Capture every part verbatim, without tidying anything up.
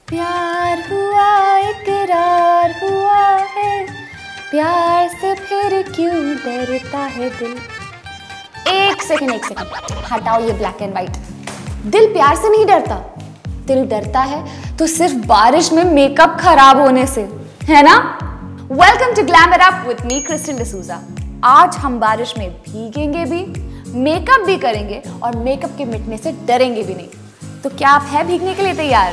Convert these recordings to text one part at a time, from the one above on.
प्यार हुआ इकरार हुआ है, प्यार से फिर क्यों डरता है दिल। एक सेकंड एक सेकंड हटाओ ये ब्लैक एंड व्हाइट। दिल प्यार से नहीं डरता, दिल डरता है तो सिर्फ बारिश में मेकअप खराब होने से, है ना। Welcome to glam it up with me Crystal D'Souza. आज हम बारिश में भीगेंगे भी, मेकअप भी करेंगे और मेकअप के मिटने से डरेंगे भी नहीं। तो क्या आप है भीगने के लिए तैयार?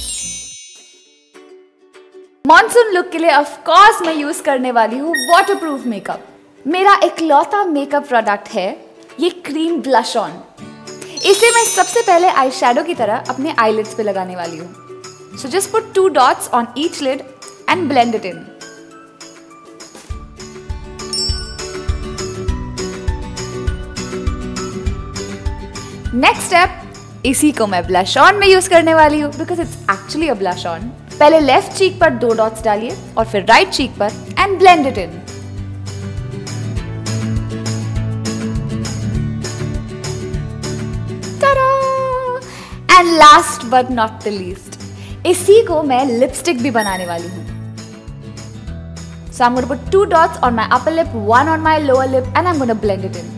मॉनसून लुक के लिए ऑफ कोर्स मैं यूज करने वाली हूँ वाटरप्रूफ मेकअप। मेरा इकलौता मेकअप प्रोडक्ट है ये क्रीम ब्लश ऑन। इसे मैं सबसे पहले आई शैडो की तरह अपने आईलिड्स पे लगाने वाली हूँ। So just put two dots on each lid and blend it in. Next step, इसी को मैं ब्लश ऑन में यूज करने वाली हूँ because it's actually a blush on. पहले लेफ्ट चीक पर दो डॉट्स डालिए और फिर राइट चीक पर and blend it in. And last but not the least, इसी को मैं लिपस्टिक भी बनाने वाली हूँ। So I'm going to put two dots on my upper lip, one on my lower lip, and I'm going to blend it in.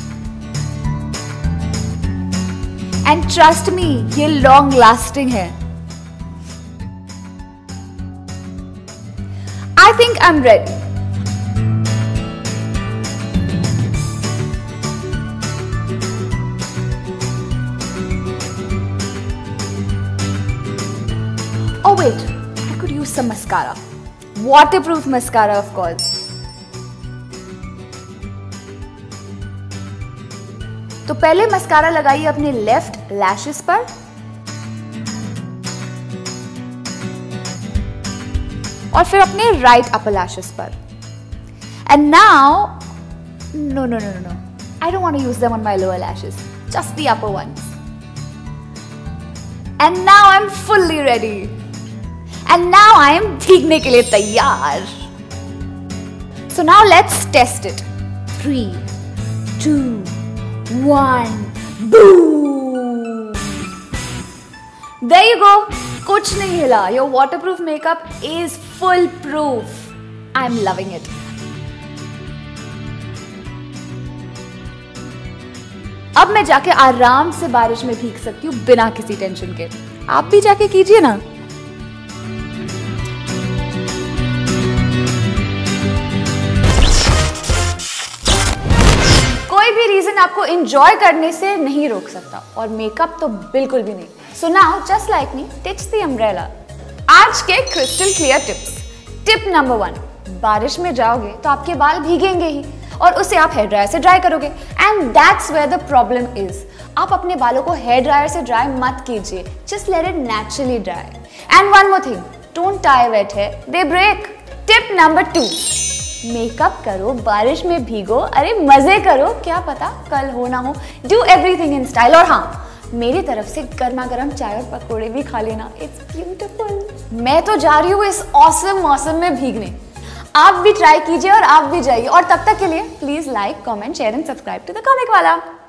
And trust me, ये long lasting है। I think I'm ready. Oh wait, I could use some mascara. Waterproof mascara, of course. तो पहले mascara लगाइए अपने left lashes पर और फिर अपने राइट अपर लैशेस पर। And now no no no no I don't want to use them on my lower lashes, just the upper ones. And now I am fully ready and now I am भीगने के लिए तैयार। So now let's test it. Three two One, boom! There you go. कुछ नहीं हिला. Your waterproof makeup is full proof. I'm loving it. अब मैं जाके आराम से बारिश में भीग सकती हूँ बिना किसी टेंशन के। आप भी जाके कीजिए ना। कोई भी रीजन आपको एंजॉय करने से नहीं रोक सकता और मेकअप तो बिल्कुल भी नहीं। So now just like me, ditch the umbrella. आज के crystal clear tips. Tip number one, बारिश में जाओगे तो आपके बाल भीगेंगे ही और उसे आप हेयर ड्रायर से ड्राई करोगे and that's where the problem is. आप अपने बालों को हेयर ड्रायर से ड्राई मत कीजिए, just let it naturally dry. And one more thing, don't tie wet hair, they break. Tip number two, makeup करो, बारिश में भीगो, अरे मजे करो, क्या पता कल हो ना हो। Do everything in style. और हाँ, मेरी तरफ से गर्मा गर्म चाय और पकोड़े भी खा लेना। It's beautiful. मैं तो जा रही हूँ इस ऑसम मौसम में भीगने। आप भी ट्राई कीजिए और आप भी जाइए। और तब तक के लिए please like, comment, share and subscribe to the comic वाला।